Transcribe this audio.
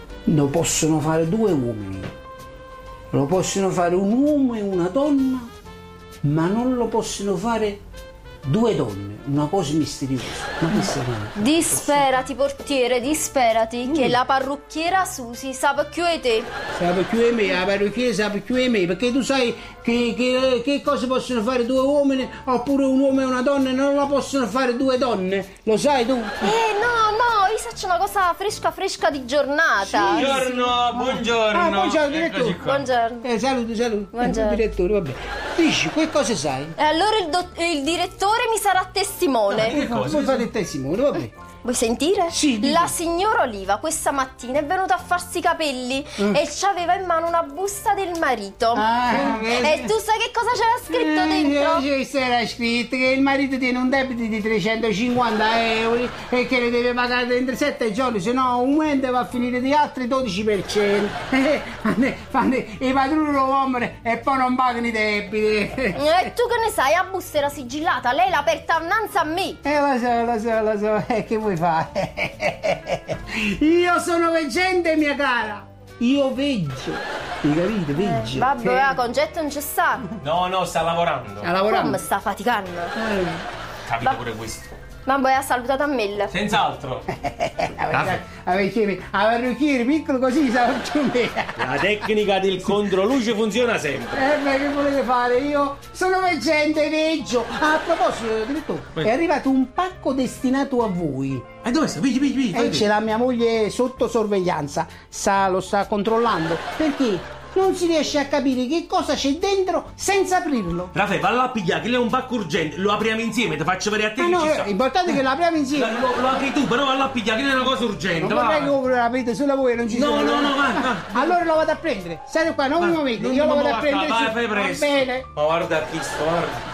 lo possono fare due uomini, lo possono fare un uomo e una donna, ma non lo possono fare due donne, una cosa misteriosa. Ma che si fa? Disperati, portiere, disperati, che la parrucchiera Susi sa più di te. Sa più di me, la parrucchiera sa più di me, perché tu sai che cosa possono fare due uomini, oppure un uomo e una donna, e non la possono fare due donne, lo sai tu? No, io faccio una cosa fresca di giornata. Buongiorno, buongiorno. Buongiorno, direttore. Buongiorno. Saluti. Buongiorno. Direttore, vabbè. Dici, che cosa sai? E allora il direttore mi sarà testimone. Vuoi fare il testimone, vabbè. Vuoi sentire? Sì, dico. La signora Oliva questa mattina è venuta a farsi i capelli e c'aveva in mano una busta del marito. E tu sai che cosa c'era scritto dentro? C'era scritto che il marito tiene un debito di 350 euro e che le deve pagare dentro 7 giorni, se no un mese va a finire di altri 12%. Fanno i padroni lo vogliono e poi non pagano i debiti. E tu che ne sai? La busta era sigillata, lei l'ha aperta innanzi a me. Lo so, che vuoi fare? Io sono veggente, mia cara. Io veggio. Mi capite? Veggio. Vabbè, concetto non c'è sta. No, sta lavorando. A lavorare. Come sta faticando? Capito pure questo. Ma poi ha salutato a me. Senz'altro. La parrucchiere piccolo così sa più me. La tecnica del controluce funziona sempre. Ma che volete fare? Io sono veggente, veggio. A proposito, direttore, è arrivato un pacco destinato a voi. E dove sta? Vedi. E c'è la mia moglie sotto sorveglianza. Lo sta controllando. Perché non si riesce a capire che cosa c'è dentro senza aprirlo. Raffaele, valla a pigliare, che lei è un pacco urgente. Lo apriamo insieme, ti faccio vedere a te che No, ci sta. l'importante è che lo apriamo insieme. Lo apri tu, però valla a pigliare, che è una cosa urgente. Non vorrei Va. che voi lo aprite solo voi, non ci sono. No, va. Allora lo vado a prendere. Stai qua, non mi muovete, io lo vado a prendere. Vai, fai presto. Va bene. Ma guarda chi sto, guarda.